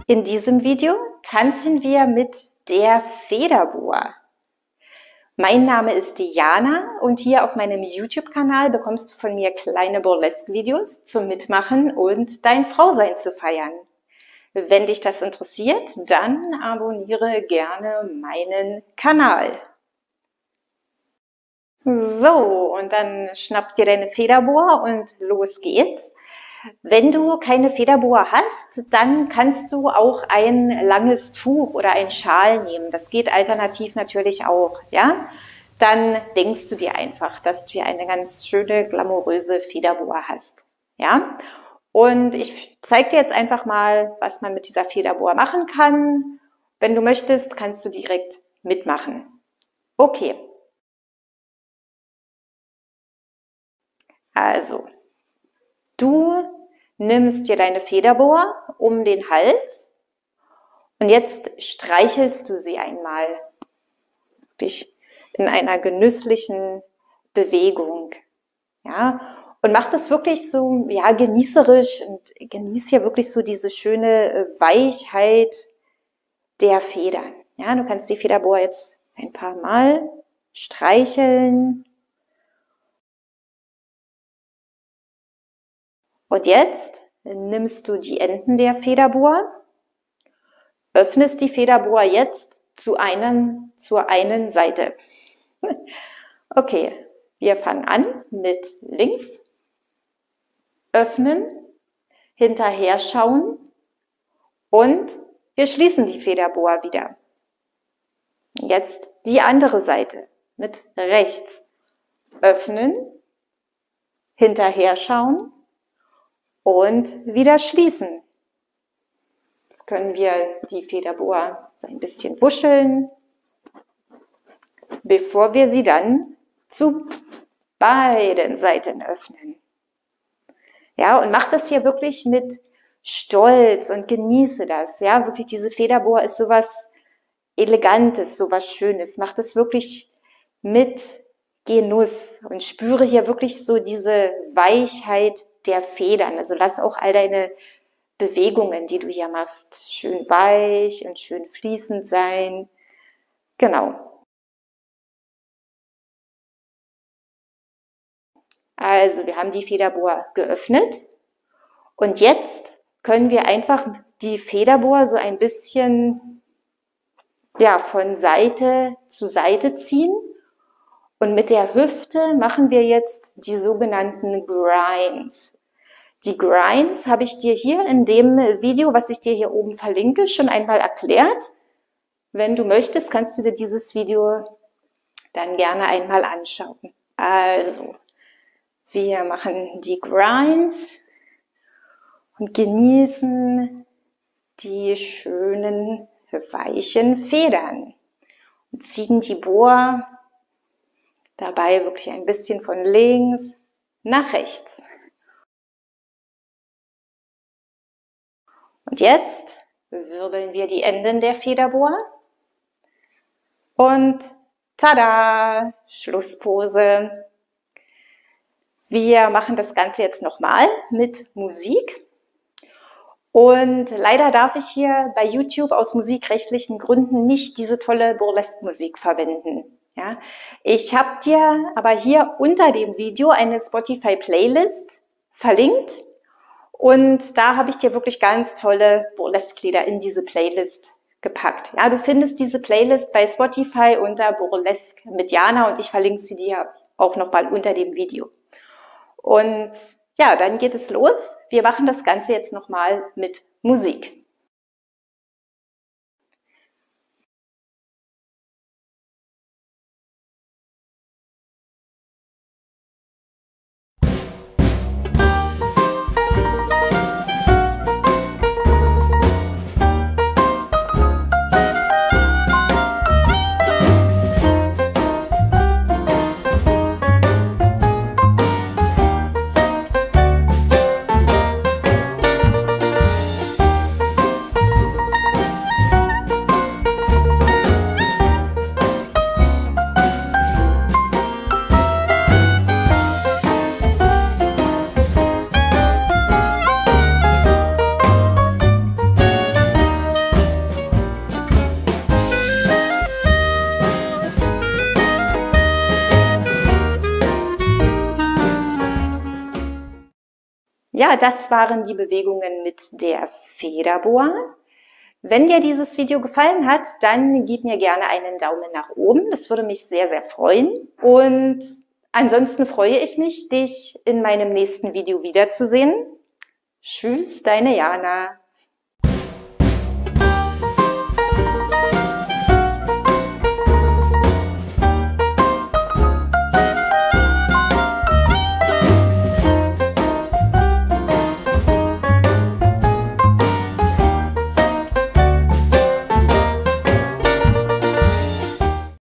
In diesem Video tanzen wir mit der Federboa. Mein Name ist Diana und hier auf meinem YouTube-Kanal bekommst du von mir kleine Burlesque-Videos zum Mitmachen und dein Frausein zu feiern. Wenn dich das interessiert, dann abonniere gerne meinen Kanal. So, und dann schnapp dir deine Federboa und los geht's. Wenn du keine Federboa hast, dann kannst du auch ein langes Tuch oder ein Schal nehmen. Das geht alternativ natürlich auch, ja? Dann denkst du dir einfach, dass du hier eine ganz schöne, glamouröse Federboa hast, ja? Und ich zeige dir jetzt einfach mal, was man mit dieser Federboa machen kann. Wenn du möchtest, kannst du direkt mitmachen. Okay. Also, du nimmst dir deine Federboa um den Hals und jetzt streichelst du sie einmal. Wirklich in einer genüsslichen Bewegung. Ja? Und mach das wirklich so, ja, genießerisch und genieß hier wirklich so diese schöne Weichheit der Federn. Ja, du kannst die Federboa jetzt ein paar Mal streicheln. Und jetzt nimmst du die Enden der Federboa, öffnest die Federboa jetzt zur einen Seite. Okay, wir fangen an mit links, öffnen, hinterher schauen und wir schließen die Federboa wieder. Jetzt die andere Seite mit rechts, öffnen, hinterher schauen und wieder schließen. Jetzt können wir die Federboa so ein bisschen wuscheln, bevor wir sie dann zu beiden Seiten öffnen. Ja, und mach das hier wirklich mit Stolz und genieße das. Ja, wirklich diese Federboa ist sowas Elegantes, sowas Schönes. Mach das wirklich mit Genuss und spüre hier wirklich so diese Weichheit der Federn. Also lass auch all deine Bewegungen, die du hier machst, schön weich und schön fließend sein. Genau. Also wir haben die Federboa geöffnet und jetzt können wir einfach die Federboa so ein bisschen, ja, von Seite zu Seite ziehen. Und mit der Hüfte machen wir jetzt die sogenannten Grinds. Die Grinds habe ich dir hier in dem Video, was ich dir hier oben verlinke, schon einmal erklärt. Wenn du möchtest, kannst du dir dieses Video dann gerne einmal anschauen. Also, wir machen die Grinds und genießen die schönen, weichen Federn. Und ziehen die Boa dabei wirklich ein bisschen von links nach rechts. Und jetzt wirbeln wir die Enden der Federboa und tada, Schlusspose. Wir machen das Ganze jetzt nochmal mit Musik. Und leider darf ich hier bei YouTube aus musikrechtlichen Gründen nicht diese tolle Burlesque-Musik verwenden. Ja, ich habe dir aber hier unter dem Video eine Spotify-Playlist verlinkt und da habe ich dir wirklich ganz tolle Burlesque-Lieder in diese Playlist gepackt. Ja, du findest diese Playlist bei Spotify unter Burlesque mit Jana und ich verlinke sie dir auch nochmal unter dem Video. Und ja, dann geht es los. Wir machen das Ganze jetzt nochmal mit Musik. Ja, das waren die Bewegungen mit der Federboa. Wenn dir dieses Video gefallen hat, dann gib mir gerne einen Daumen nach oben. Das würde mich sehr, sehr freuen. Und ansonsten freue ich mich, dich in meinem nächsten Video wiederzusehen. Tschüss, deine Jana.